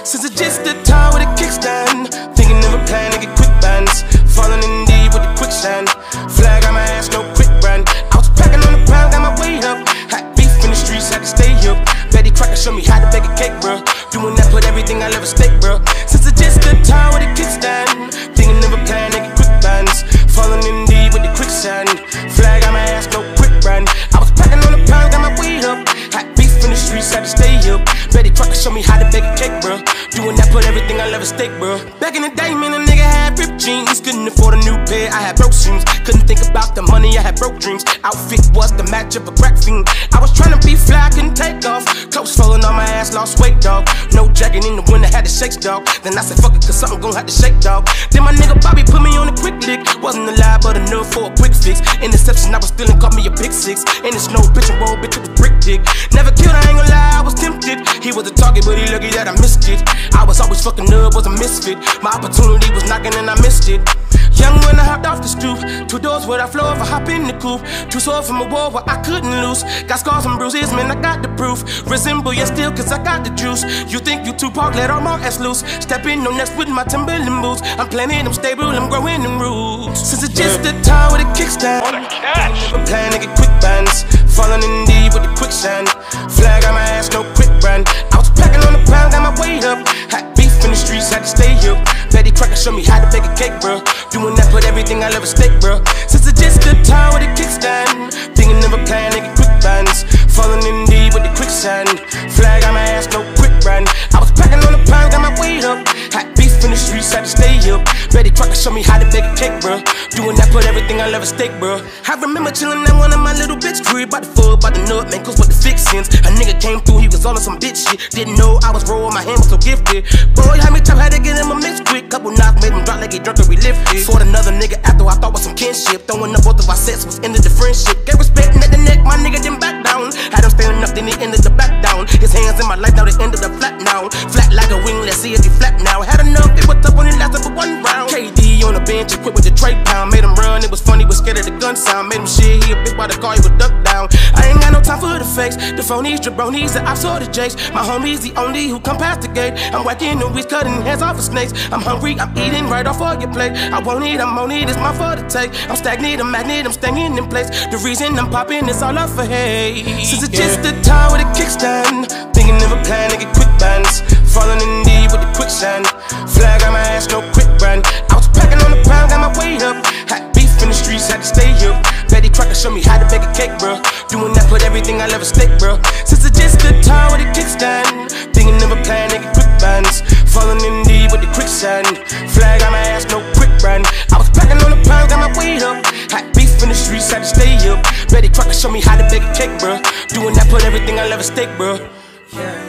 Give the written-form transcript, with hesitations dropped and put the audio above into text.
Since it's just the time with a kickstand, thinking of a plan to get quick bands. Falling in deep with the quicksand. Flag on my ass, no quick brand. I was packing on the pound, got my weight up. Hot beef in the streets, had to stay up. Betty Crocker showed me how to bake a cake, bro. Doing that, put everything I love at stake, bro. Since it's just the time with a kickstand, thinking of a plan to get quick bands. Falling in deep with the quicksand. Flag on my ass, no quick brand. I was packing on the pound, got my weight up. Hot beef in the streets, had to stay up. Betty Crocker showed me how to bake a cake, bro. Doing that, put everything I love at stake, bro. Back in the day, man, a nigga had ripped jeans. Couldn't afford a new pair, I had broke shoes. Couldn't think about the money, I had broke dreams. Outfit was the match of a crack fiend. I was trying to be fly, couldn't take off. Clothes falling on my ass, lost weight, dog. No jacket in the winter, had to shake, dog. Then I said, fuck it, cause something gon' have to shake, dog. Then my nigga Bobby put me on a quick lick. Wasn't alive, but enough for a quick fix. Interception, I was stealing, caught me a big six. And it's no bitch and roll, bitch, it was brick dick. Never killed, I ain't gon' lie, I was tempted. He was a target, but he lucky that I missed it. I was always fucking up, was a misfit. My opportunity was knocking and I missed it. Young when I hopped off the stoop. 2 doors where I floor if I hop in the coupe. Too sore from a war where I couldn't lose. Got scars and bruises, man, I got the proof. Resemble you still, cause I got the juice. You think you Tupac, let all my ass loose. Step in on next with my Timberland boots. I'm planning, I'm stable, I'm growing in roots. Since it's just the time with a kickstand, I'm planning to get quick bands. Falling in deep with the quicksand. Flag on my ass, no quick brand. I was packing on the pound, got my weight up. Hot beef in the streets, had to stay up. Betty Crocker showed me how to bake a cake, bro. Doing that, put everything I love at stake, bro. Since it's just the time with a kickstand, thinking of a plan to get quick bands. Falling in deep with the quicksand. Flag on my ass, no quick brand. I was packing on the pound, got my weight up. Hot beef in the streets, had to stay up. Betty Crocker showed me how to bake a cake, bro. Doing that, put everything I love at stake, bro. I remember chillin' at one of my little bitch crib. By the foot, by the nut, man, cause with the fixins. A nigga came through, he was all on some bitch shit. Didn't know I was rolling, my hand was so gifted. Boy, how many times had to get him a mix quick? Couple knocks made him drop like he drunk and relifted. Fought another nigga after I thought was some kinship. Throwing up both of our sets was ended the friendship. Gave respect at the neck, my nigga didn't back down. Had him standing up, then he ended the back down. His hands in my life, now they ended up flat now. Flat like a wing, let's see if he flat now. Had enough, it was tough when it lasted for 1 round. KD on the bench, equipped with the tray pound. Made him run, it was funny, was scared of the gun sound. Made him shit, he a bitch by the car, he would duck down. I ain't got no time for the fakes. The phonies, jabronis, the ops or the jakes. My homies, the only who come past the gate. I'm whacking the weeds, cutting heads off of snakes. I'm hungry, I'm eating right off of your plate. I won't eat, I'm on it, it's my for the take. I'm stagnant, I'm magnet, I'm staying in place. The reason I'm popping is all up for hate. Since it's just the time with a kickstand, thinking of a plan to get quick bands. Falling in deep with the quicksand. Flag on my ass, no quick brand. I was packing on the pound, got my weight up. Hot beef in the streets, had to stay up. Betty Crocker showed me how to bake a cake, bro. Doing that, put everything I love at stake, bro. Since it's just the time with a kickstand, thinking of a plan to get quick bands. Falling in deep with the quicksand. Flag on my ass, no quick brand. I was packing on the pound, got my weight up. Hot beef in the streets, had to stay up. Betty Crocker showed me how to bake a cake, bro. Doing that, put everything I love at stake, bro. Yeah.